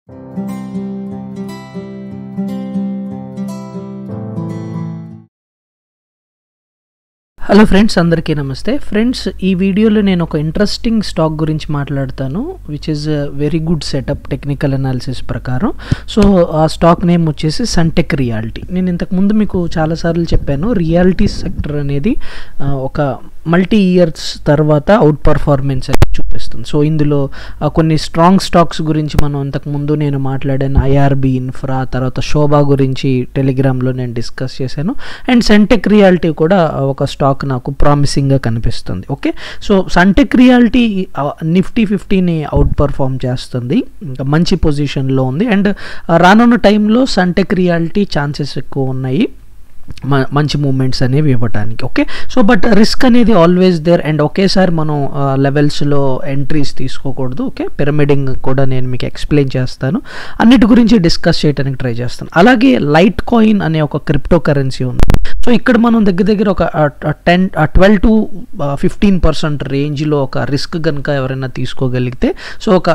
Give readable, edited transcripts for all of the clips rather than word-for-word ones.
Hello friends, అందరికీ నమస్తే. Friends, ఈ వీడియోలో నేను ఒక ఇంట్రెస్టింగ్ స్టాక్ గురించి మాట్లాడతాను, which is very good setup technical analysis ప్రకారం. సో ఆ స్టాక్ నేమ్ వచ్చేసి సన్టెక్ రియాలిటీ. నేను ఇంతకుముందు మీకు చాలాసార్లు చెప్పాను, రియాలిటీ సెక్టర్ అనేది ఒక మల్టీ ఇయర్స్ తర్వాత అవుట్ పర్ఫార్మెన్స్ అనేది చూపిస్తుంది. సో ఇందులో కొన్ని స్ట్రాంగ్ స్టాక్స్ గురించి మనం ఇంతకుముందు నేను మాట్లాడాను. ఐఆర్బి ఇన్ఫ్రా, తర్వాత శోభా గురించి టెలిగ్రామ్లో నేను డిస్కస్ చేశాను. అండ్ సన్టెక్ రియాలిటీ కూడా ఒక స్టాక్ నాకు ప్రామిసింగ్గా కనిపిస్తుంది. ఓకే, సో సన్టెక్ రియాలిటీ నిఫ్టీ 50ని అవుట్ పర్ఫార్మ్ చేస్తుంది, ఇంకా మంచి పొజిషన్లో ఉంది. అండ్ రానున్న టైంలో సన్టెక్ రియాలిటీ ఛాన్సెస్ ఎక్కువ ఉన్నాయి మంచి మూమెంట్స్ అనేవి ఇవ్వడానికి. ఓకే, సో బట్ రిస్క్ అనేది ఆల్వేస్ దేర్. అండ్ ఒకేసారి మనం లెవెల్స్లో ఎంట్రీస్ తీసుకోకూడదు. ఓకే, పిరమిడింగ్ కూడా నేను మీకు ఎక్స్ప్లెయిన్ చేస్తాను, అన్నిటి గురించి డిస్కస్ చేయడానికి ట్రై చేస్తాను. అలాగే లైట్ కాయిన్ అనే ఒక క్రిప్టో కరెన్సీ ఉంది. సో ఇక్కడ మనం దగ్గర ఒక 12 to 15% రేంజ్లో ఒక రిస్క్ కనుక ఎవరైనా తీసుకోగలిగితే, సో ఒక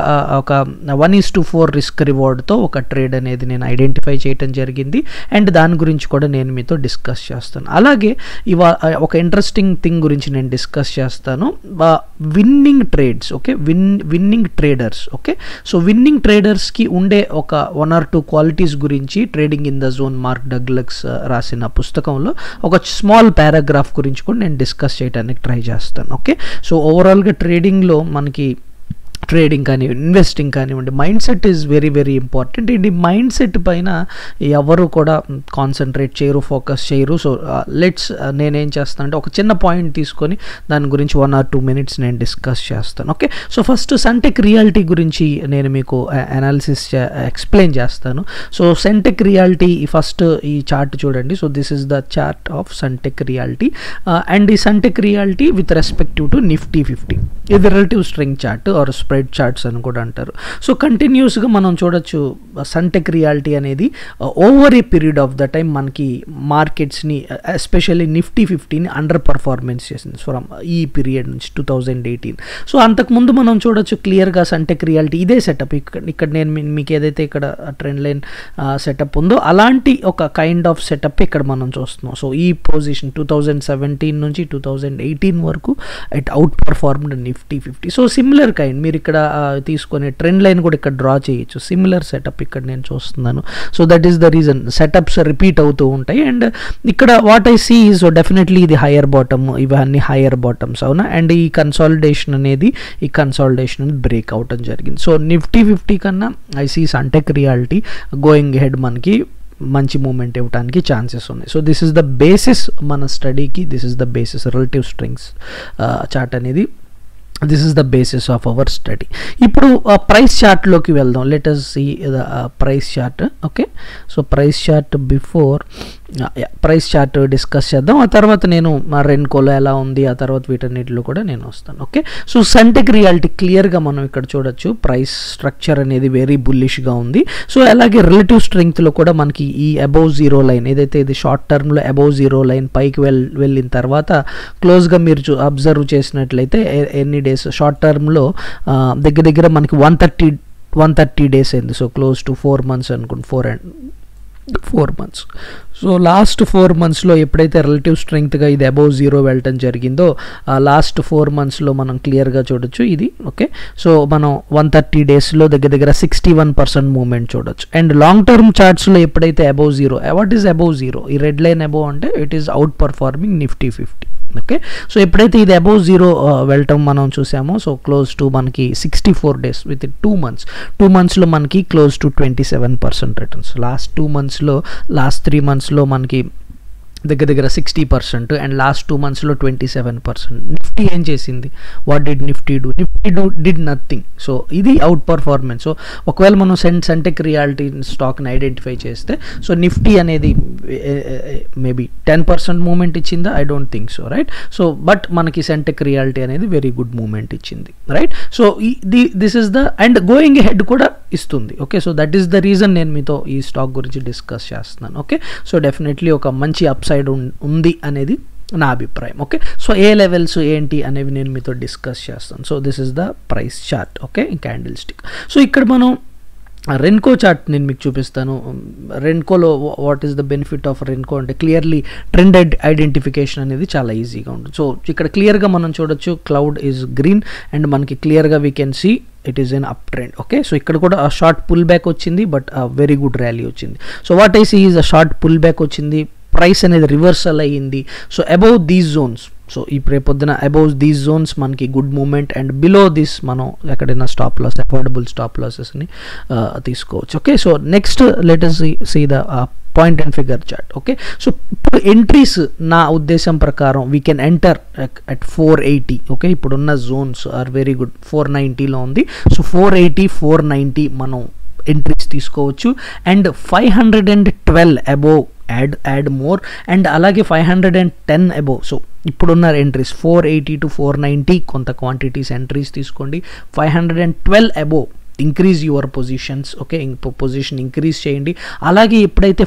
1:4 రిస్క్ రివార్డ్తో ఒక ట్రేడ్ అనేది నేను ఐడెంటిఫై చేయడం జరిగింది. అండ్ దాని గురించి కూడా నేను మీతో డిస్కస్ చేస్తాను. అలాగే ఒక ఇంట్రెస్టింగ్ థింగ్ గురించి నేను డిస్కస్ చేస్తాను, winning trades. Okay, winning traders. Okay, so winning ట్రేడర్స్కి ఉండే ఒక 1 or 2 క్వాలిటీస్ గురించి trading in the zone Mark Douglas రాసిన పుస్తకంలో ఒక స్మాల్ పారాగ్రాఫ్ గురించి కూడా నేను డిస్కస్ చేయడానికి ట్రై చేస్తాను. ఓకే, సో ఓవరాల్గా ట్రేడింగ్లో మనకి ట్రేడింగ్ కానీ ఇన్వెస్టింగ్ కానివ్వండి, mind set is very very important. ఈ మైండ్ సెట్ పైన ఎవరు కూడా కాన్సన్ట్రేట్ చేయరు, ఫోకస్ చేయరు. సో నేనేం చేస్తాను అంటే ఒక చిన్న పాయింట్ తీసుకొని దాని గురించి 1 or 2 minutes నేను డిస్కస్ చేస్తాను. Okay, so first Sunteck Realty గురించి నేను మీకు అనాలిసిస్ ఎక్స్ప్లెయిన్ చేస్తాను. సో సన్టెక్ రియాలిటీ ఫస్ట్ ఈ చార్ట్ చూడండి. So this is the chart of Sunteck Realty. And ఈ Sunteck Realty with respective to Nifty 50, ఇది relative strength chart or spread charts అని కూడా అంటారు. సో కంటిన్యూస్గా మనం చూడొచ్చు సన్టెక్ రియాలిటీ అనేది over a period of the time మనకి మార్కెట్స్ని, ఎస్పెషల్లీ నిఫ్టీ 50ని అండర్ పర్ఫార్మెన్స్ చేసింది ఫ్రమ్ ఈ పీరియడ్ నుంచి 2018. సో అంతకుముందు మనం చూడొచ్చు క్లియర్గా సన్టెక్ రియాలిటీ ఇదే సెటప్. ఇక్కడ నేను మీకు ఏదైతే ఇక్కడ ట్రెండ్ లైన్ సెటప్ ఉందో అలాంటి ఒక కైండ్ ఆఫ్ సెటప్ ఇక్కడ మనం చూస్తున్నాం. సో ఈ పొజిషన్ 2017 నుంచి 2018 వరకు it out performed Nifty 50. So similar kind మీరు ఇక్కడ తీసుకొని ట్రెండ్ లైన్ కూడా ఇక్కడ డ్రా చేయొచ్చు. సిమిలర్ సెటప్ ఇక్కడ నేను చూస్తున్నాను. So that is the reason setups repeat అవుతూ ఉంటాయి. అండ్ ఇక్కడ what I see is definitely ఇది హయ్యర్ బాటమ్, ఇవన్నీ హయ్యర్ బాటమ్స్ అవునా. అండ్ ఈ కన్సాలిడేషన్ అనేది బ్రేక్ అవటం జరిగింది. సో నిఫ్టీ 50 కన్నా I see Sunteck Realty going ahead మనకి మంచి మూమెంట్ ఇవ్వడానికి ఛాన్సెస్ ఉన్నాయి. So this is the basis మన స్టడీకి, this is the basis relative strengths chart అనేది, this is the basis of our study. ఇప్పుడు ప్రైస్ చార్ట్లోకి వెళ్దాం. Let us see the price chart. Okay, so price chart before price chart discuss చేద్దాం. ఆ తర్వాత నేను మా రెన్కోలో ఎలా ఉంది, ఆ తర్వాత వీటన్నిటిలో కూడా నేను వస్తాను. ఓకే, సో సన్టెక్ రియాలిటీ క్లియర్గా మనం ఇక్కడ చూడొచ్చు ప్రైస్ స్ట్రక్చర్ అనేది వెరీ బుల్లిష్గా ఉంది. సో అలాగే రిలేటివ్ స్ట్రెంగ్త్లో కూడా మనకి ఈ అబౌవ్ జీరో లైన్ ఏదైతే ఇది షార్ట్ టర్మ్లో అబౌవ్ జీరో లైన్ పైకి వెళ్ళిన తర్వాత క్లోజ్గా మీరు అబ్జర్వ్ చేసినట్లయితే ఎన్ని డేస్ షార్ట్ టర్మ్లో దగ్గర మనకి 130 days అయింది. సో క్లోజ్ టు 4 months అనుకోండి, 4 months. సో లాస్ట్ 4 monthsలో ఎప్పుడైతే రిలేటివ్ స్ట్రెంగ్త్గా ఇది అబౌవ్ జీరో వెళ్ళటం జరిగిందో లాస్ట్ 4 monthsలో మనం క్లియర్గా చూడొచ్చు ఇది. ఓకే, సో మనం 130 daysలో దగ్గర 61% మూవ్మెంట్ చూడొచ్చు. అండ్ లాంగ్ టర్మ్ చార్ట్స్లో ఎప్పుడైతే above zero, what is above zero, ఈ రెడ్ లైన్ అబౌవ్ అంటే it is out performing Nifty 50. Okay, so ఎప్పుడైతే ఇది అబౌవ్ జీరో వెళ్ళటం మనం చూసామో, సో క్లోజ్ టు మనకి 64 days విత్ 2 monthsలో మనకి క్లోజ్ టు 27% రిటర్న్స్. లాస్ట్ 2 monthsలో, లాస్ట్ 3 monthsలో మనకి దగ్గర 60% అండ్ లాస్ట్ 2 monthsలో 27%. నిఫ్టీ ఏం చేసింది, what did Nifty do? Nifty did nothing. So ఇది అవుట్ పర్ఫార్మెన్స్. సో ఒకవేళ మనం సన్టెక్ రియాలిటీ స్టాక్ని ఐడెంటిఫై చేస్తే, సో నిఫ్టీ అనేది మేబీ 10% మూమెంట్ ఇచ్చిందా, I don't think so, right. So but మనకి సన్టెక్ రియాలిటీ అనేది వెరీ గుడ్ మూమెంట్ ఇచ్చింది, right. So this is the and going ahead కూడా ఇస్తుంది. Okay, so that is the reason నేను మీతో ఈ స్టాక్ గురించి డిస్కస్ చేస్తున్నాను. ఓకే, సో డెఫినెట్లీ ఒక మంచి అప్సైడ్ ఉంది అనేది నా అభిప్రాయం. ఓకే, సో ఏ లెవెల్స్ ఏంటి అనేవి నేను మీతో డిస్కస్ చేస్తాను. So this is the price chart. Okay, candle stick. So ఇక్కడ మనం రెన్కో చార్ట్ నేను మీకు చూపిస్తాను. రెన్కోలో what is the benefit of renko అంటే క్లియర్లీ ట్రెండ్ ఐడెంటిఫికేషన్ అనేది చాలా ఈజీగా ఉంటుంది. సో ఇక్కడ క్లియర్గా మనం చూడొచ్చు క్లౌడ్ ఈజ్ గ్రీన్ అండ్ మనకి క్లియర్గా we can see it is an up trend. Okay, so ఇక్కడ కూడా ఆ షార్ట్ పుల్ బ్యాక్ వచ్చింది, బట్ వెరీ గుడ్ ర్యాలీ వచ్చింది. So what I see is a short pull back వచ్చింది, ప్రైస్ అనేది reversal అయ్యింది. So above these zones, so ఈ రేపొద్దున అబౌవ్ దీస్ జోన్స్ మనకి good moment and below this మనం ఎక్కడైనా స్టాప్ లాస్ అఫోర్డబుల్ స్టాప్ లాసెస్ని తీసుకోవచ్చు. Okay, so next let us see the point and figure chart. Okay, so ఇప్పుడు entries నా ఉద్దేశం ప్రకారం we can enter at 480. Okay, ఇప్పుడున్న జోన్స్ ఆర్ వెరీ గుడ్. 490లో ఉంది, సో 480 490 మనం ఎంట్రీస్ తీసుకోవచ్చు. And 512 above add more and అలాగే 510 అబోవ్. సో ఇప్పుడున్న ఎంట్రీస్ 480 to 490 కొంత క్వాంటిటీస్ ఎంట్రీస్ తీసుకోండి. 512 above increase your positions. Okay, position increase చేయండి. అలాగే ఎప్పుడైతే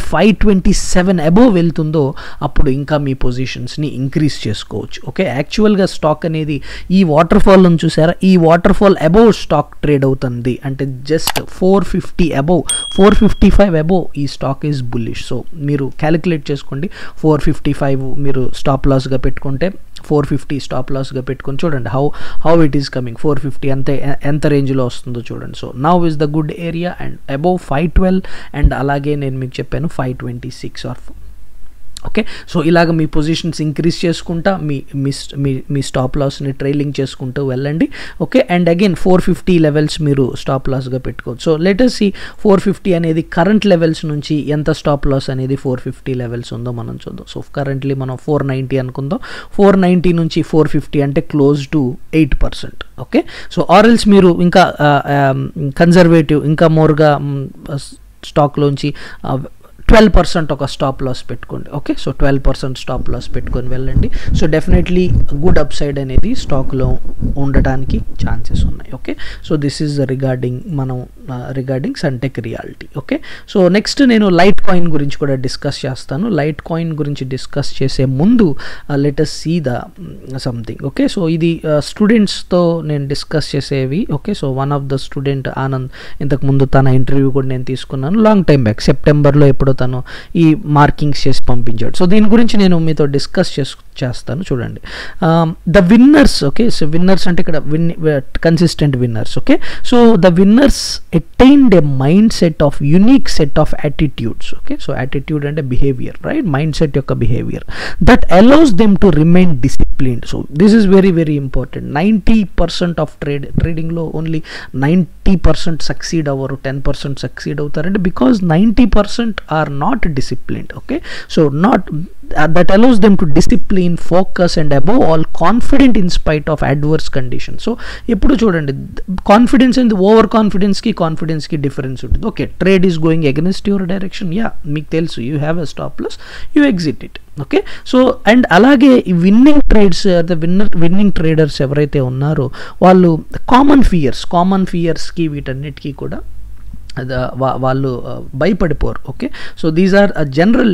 527 అబోవ్ వెళ్తుందో అప్పుడు ఇంకా మీ పొజిషన్స్ని ఇంక్రీజ్ చేసుకోవచ్చు. ఓకే, యాక్చువల్గా స్టాక్ అనేది ఈ వాటర్ ఫాల్ను చూసారా, ఈ water fall above stock trade అవుతుంది. అంటే జస్ట్ 450 అబోవ్ 455 అబోవ్ ఈ స్టాక్ ఈజ్ బుల్లిష్. సో మీరు క్యాలిక్యులేట్ చేసుకోండి. 455 మీరు స్టాప్ లాస్గా పెట్టుకుంటే 450 స్టాప్ లాస్గా పెట్టుకొని చూడండి హౌ ఇట్ ఈస్ కమింగ్. 450 అంతే ఎంత రేంజ్లో వస్తుందో చూడండి. So now is the good area and above 512 and అలాగే నేను మీకు చెప్పాను 526 ఆర్. ఓకే, సో ఇలాగ మీ పొజిషన్స్ ఇంక్రీజ్ చేసుకుంటా మీ స్టాప్ లాస్ని ట్రైలింగ్ చేసుకుంటూ వెళ్ళండి. ఓకే, అండ్ అగైన్ 450 లెవెల్స్ మీరు స్టాప్ లాస్గా పెట్టుకోవచ్చు. సో లెట్ us see 450 అనేది కరెంట్ లెవెల్స్ నుంచి ఎంత స్టాప్ లాస్ అనేది 450 లెవెల్స్ ఉందో మనం చూద్దాం. సో కరెంట్లీ మనం 490 అనుకుందాం. 490 నుంచి 450 అంటే క్లోజ్ టు 8%. ఓకే, సో ఆర్ఎల్స్ మీరు ఇంకా కన్జర్వేటివ్ ఇంకా మోర్గా స్టాక్లోంచి 12% ఒక స్టాప్ లాస్ పెట్టుకోండి. ఓకే, సో 12% స్టాప్ లాస్ పెట్టుకొని వెళ్ళండి. So definitely good up side అనేది స్టాక్లో ఉండటానికి ఛాన్సెస్ ఉన్నాయి. Okay, so this is regarding Sunteck Realty. Okay, so next నేను లైట్ కాయిన్ గురించి కూడా డిస్కస్ చేస్తాను. లైట్ కాయిన్ గురించి డిస్కస్ చేసే ముందు లెట్ us see the సంథింగ్. ఓకే, సో ఇది స్టూడెంట్స్తో నేను డిస్కస్ చేసేవి. Okay, so one of the student Anand, ఇంతకుముందు తన ఇంటర్వ్యూ కూడా నేను తీసుకున్నాను లాంగ్ టైం బ్యాక్, సెప్టెంబర్లో ఎప్పుడో తను ఈ మార్కింగ్స్ చేసి పంపించాడు. సో దీని గురించి నేను మీతో డిస్కస్ చేస్తాను. చూడండి the winners. Okay, so winners అంటే ఇక్కడ consistent winners. Okay, so the winners attained a mind set of unique set of attitudes. Okay, so attitude అంటే బిహేవియర్, రైట్, మైండ్ సెట్ యొక్క behaviour that allows them to remain disciplined. So this is very very important. 90% of ట్రేడింగ్లో only 90% succeed అవ్వరు, 10% succeed అవుతారంటే because 90% are not disciplined. Okay, so that allows them to discipline, focus and above all confident in spite of adverse conditions. So ఇప్పుడు చూడండి confidence and over కాన్ఫిడెన్స్కి difference ఉంటుంది. Okay, trade is going against your direction, yeah మీకు తెలుసు, you have a stop loss, you exit it. Okay, so and అలాగే ఈ winnowing trades winnowing traders ఎవరైతే ఉన్నారో వాళ్ళు కామన్ ఫియర్స్కి వీటన్నిటికీ కూడా వాళ్ళు భయపడిపోరు. ఓకే, so these are general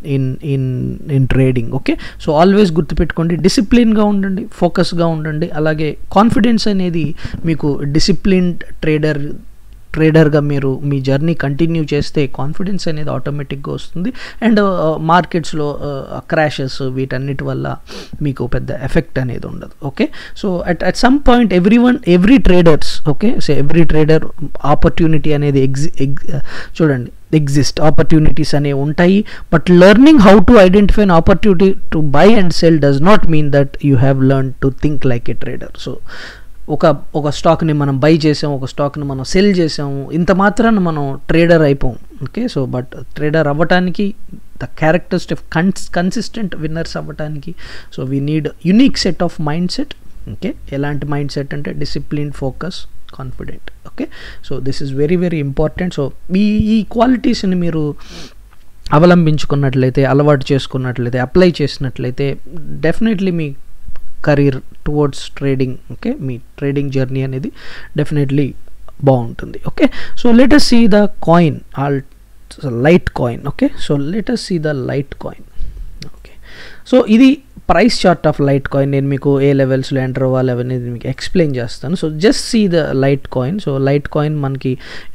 in trading. Okay, so always గుర్తుపెట్టుకోండి, డిసిప్లిన్గా ఉండండి, ఫోకస్గా ఉండండి. అలాగే కాన్ఫిడెన్స్ అనేది మీకు డిసిప్లిన్డ్ ట్రేడర్గా మీరు మీ జర్నీ కంటిన్యూ చేస్తే కాన్ఫిడెన్స్ అనేది ఆటోమేటిక్గా వస్తుంది. అండ్ మార్కెట్స్లో క్రాషెస్ వీటన్నిటి వల్ల మీకు పెద్ద ఎఫెక్ట్ అనేది ఉండదు. Okay, so at some point every traders, okay, so every trader opportunity అనేది చూడండి ఎగ్జిస్ట్, ఆపర్చునిటీస్ అనేవి ఉంటాయి. But learning how to identify an opportunity to buy and sell does not mean that you have learn to think like a trader. So ఒక స్టాక్ని మనం by చేసాము, ఒక స్టాక్ని మనం సెల్ చేసాము, ఇంత మాత్రాన మనం ట్రేడర్ అయిపోం. ఓకే, సో బట్ ట్రేడర్ అవ్వటానికి ద క్యారెక్టరిస్టిక్ కన్సిస్టెంట్ విన్నర్స్ అవ్వటానికి so we need unique set of mind set. Okay, ఎలాంటి మైండ్ సెట్ అంటే discipline, focus, confident. Okay, so this is very very important. So ఈ క్వాలిటీస్ని మీరు అవలంబించుకున్నట్లయితే, అలవాటు చేసుకున్నట్లయితే, అప్లై చేసినట్లయితే డెఫినెట్లీ మీ కెరీర్ టువర్డ్స్ ట్రేడింగ్, ఓకే, మీ ట్రేడింగ్ జర్నీ అనేది డెఫినెట్లీ బాగుంటుంది. Okay, so let us see the coin, Litecoin. Okay, so let us see the Litecoin. Okay, so ఇది price chart of Litecoin నేను మీకు ఏ లెవెల్స్లో enter అవ్వాలి అనేది మీకు ఎక్స్ప్లెయిన్ చేస్తాను. So just see the Litecoin. So Litecoin మనకి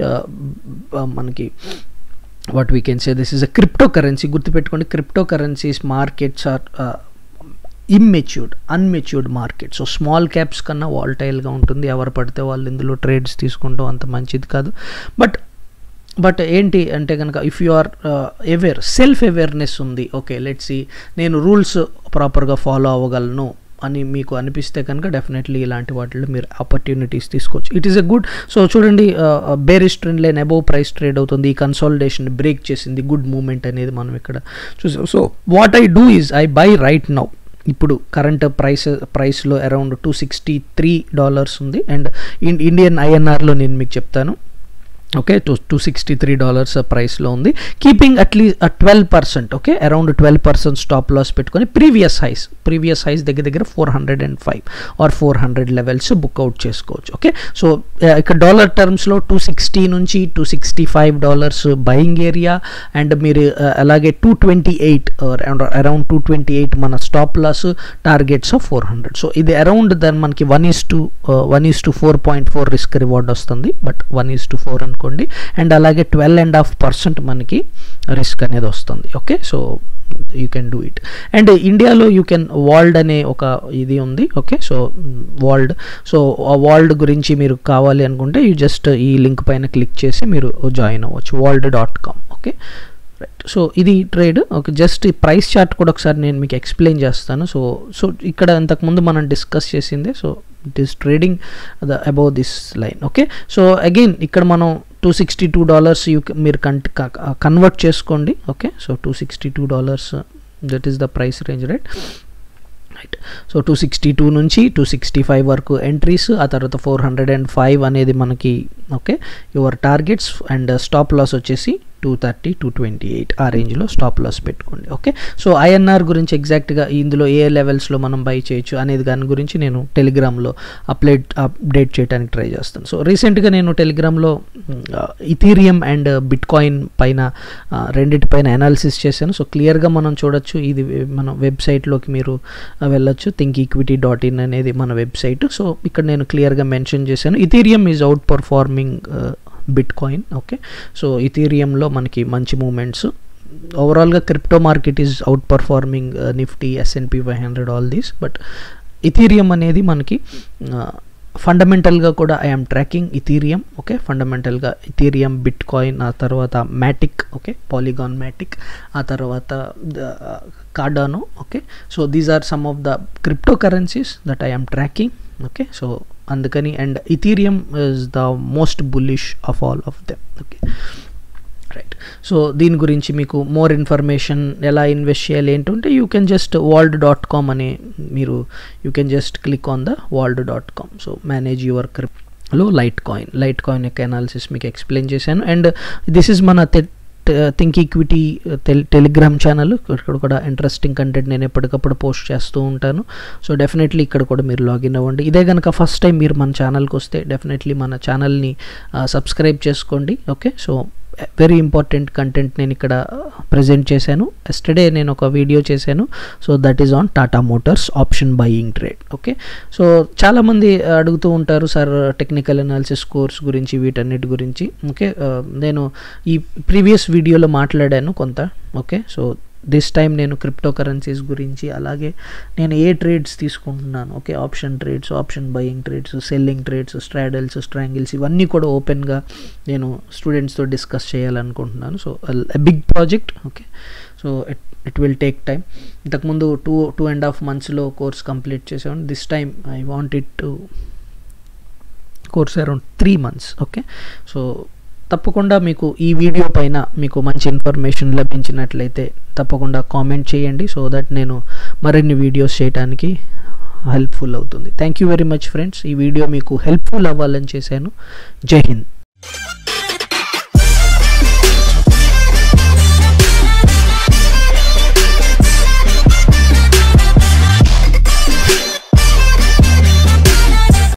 what we can say this is a cryptocurrency. గుర్తుపెట్టుకోండి, cryptocurrencies markets are unmatured market. So small caps కన్నా వాలటైల్గా ఉంటుంది. ఎవరు పడితే వాళ్ళు ఇందులో ట్రేడ్స్ తీసుకుంటాం అంత మంచిది కాదు. బట్ ఏంటి అంటే కనుక if you are self awareness ఉంది, ఓకే లెట్స్ సీ నేను రూల్స్ ప్రాపర్గా ఫాలో అవ్వగలను అని మీకు అనిపిస్తే కనుక డెఫినెట్లీ ఇలాంటి వాటిలో మీరు ఆపర్చునిటీస్ తీసుకోవచ్చు. It is a good. So చూడండి, bearish trend line above price trade అవుతుంది. ఈ కన్సాలిడేషన్ బ్రేక్ చేసింది, గుడ్ మూమెంట్ అనేది మనం ఇక్కడ చూసాం. So what I do is I buy right now. ఇప్పుడు కరెంట్ ప్రైస్లో అరౌండ్ $263 ఉంది. అండ్ ఇండియన్ ఐఎన్ఆర్లో నేను మీకు చెప్తాను, ఓకే $263 ప్రైస్లో ఉంది. Keeping at least 12%, okay around 12% stop loss పెట్టుకొని ప్రీవియస్ హైస్ దగ్గర 405 ఆర్ 400 లెవెల్స్ బుక్అవుట్ చేసుకోవచ్చు. ఓకే, సో ఇక్కడ డాలర్ టర్మ్స్లో $260 నుంచి $265 బయింగ్ ఏరియా. అండ్ మీరు అలాగే 228 అరౌండ్ 228 మన stop loss, targets of 400. So ఇది అరౌండ్ దాని మనకి 1:4.4 రిస్క్ రివార్డ్ వస్తుంది. బట్ 1:4 అనుకోండి. అండ్ అలాగే 12.5% మనకి రిస్క్ అనేది వస్తుంది. Okay, so you can do it. And ఇండియాలో యూ కెన్ వాల్డ్ అనే ఒక ఇది ఉంది. Okay, so Wald. సో ఆ వాల్డ్ గురించి మీరు కావాలి అనుకుంటే యూ జస్ట్ ఈ లింక్ పైన క్లిక్ చేసి మీరు జాయిన్ అవ్వచ్చు, wald.com. Okay right. సో ఇది ట్రేడ్. ఓకే, జస్ట్ ఈ ప్రైస్ చార్ట్ కూడా ఒకసారి నేను మీకు ఎక్స్ప్లెయిన్ చేస్తాను. సో ఇక్కడ ఇంతకుముందు మనం డిస్కస్ చేసిందే. So it is trading above this line. Okay, so again ఇక్కడ మనం $262 మీరు కన్వర్ట్ చేసుకోండి. Okay, so $262 that is the price range, right. So 262 నుంచి 265 వరకు ఎంట్రీస్, ఆ తర్వాత 405 అనేది మనకి okay your targets. And stop loss వచ్చేసి 230, 228 ఆ రేంజ్లో స్టాప్ లాస్ పెట్టుకోండి. ఓకే, సో ఐఎన్ఆర్ గురించి ఎగ్జాక్ట్గా ఇందులో ఏ లెవెల్స్లో మనం బై చేయొచ్చు అనేది దాని గురించి నేను టెలిగ్రామ్లో అప్డేట్ చేయడానికి ట్రై చేస్తాను. సో రీసెంట్గా నేను టెలిగ్రామ్లో ఇథీరియం అండ్ బిట్ కాయిన్ పైన రెండింటిపైన అనాలిసిస్ చేశాను. సో క్లియర్గా మనం చూడొచ్చు. ఇది మన వెబ్సైట్లోకి మీరు వెళ్ళొచ్చు, thinkequity.in అనేది మన వెబ్సైట్. సో ఇక్కడ నేను క్లియర్గా మెన్షన్ చేశాను, Ethereum is outperforming bitcoin. Okay, so ఇథీరియంలో మనకి మంచి మూమెంట్స్. ఓవరాల్గా crypto market is out performing Nifty, S&P 500 all these. But Ethereum అనేది మనకి ఫండమెంటల్గా కూడా ఐఎమ్ ట్రాకింగ్ ఇథీరియం. ఓకే, ఫండమెంటల్గా ఇథీరియం, బిట్ కాయిన్, ఆ తర్వాత మ్యాటిక్, ఓకే పాలిగాన్ మ్యాటిక్, ఆ తర్వాత Cardano. Okay, so these are some of the crypto currencies that I'm tracking. Okay, so అందుకని and Ethereum is the most bullish of all of them. Okay right. So దీని గురించి మీకు more information ఎలా invest చేయాలి ఏంటంటే you can just wald.com అనే మీరు you can just click on the wald.com. So manage your క్రిప్టోలో లైట్ కాయిన్ యొక్క అనాలిసిస్ మీకు ఎక్స్ప్లెయిన్ చేశాను. అండ్ దిస్ ఈజ్ మన థింక్ ఈక్విటీ టెలిగ్రామ్ ఛానల్. ఇక్కడ కూడా ఇంట్రెస్టింగ్ కంటెంట్ నేను ఎప్పటికప్పుడు పోస్ట్ చేస్తూ ఉంటాను. సో డెఫినెట్లీ ఇక్కడ కూడా మీరు లాగిన్ అవ్వండి. ఇదే కనుక ఫస్ట్ టైం మీరు మన ఛానల్కి వస్తే డెఫినెట్లీ మన ఛానల్ని సబ్స్క్రైబ్ చేసుకోండి. Okay, so very important content నేను ఇక్కడ ప్రజెంట్ చేశాను. ఎస్టర్డే నేను ఒక వీడియో చేశాను. So that is on Tata Motors option buying trade. Okay, so చాలామంది అడుగుతూ ఉంటారు సార్ టెక్నికల్ అనాలిసిస్ కోర్స్ గురించి, వీటన్నిటి గురించి. ఓకే, నేను ఈ ప్రీవియస్ వీడియోలో మాట్లాడాను కొంత. ఓకే, సో దిస్ టైం నేను క్రిప్టో కరెన్సీస్ గురించి, అలాగే నేను ఏ ట్రేడ్స్ తీసుకుంటున్నాను, okay option trades, option buying trades, selling trades, straddles, strangles, ఇవన్నీ కూడా ఓపెన్గా నేను స్టూడెంట్స్తో డిస్కస్ చేయాలనుకుంటున్నాను. So big project. Okay, so it will take time. ఇంతకుముందు 2.5 monthsలో కోర్స్ కంప్లీట్ చేసాను. This time I want it to course around 3 months. Okay, so తప్పకుండా మీకు ఈ వీడియో పైన మీకు మంచి ఇన్ఫర్మేషన్ లభించినట్లయితే తప్పకుండా కామెంట్ చేయండి. సో దట్ నేను మరిన్ని వీడియోస్ చేయడానికి హెల్ప్ఫుల్ అవుతుంది. Thank you very much friends. ఈ వీడియో మీకు హెల్ప్ఫుల్ అవ్వాలని చేశాను. జై హింద్.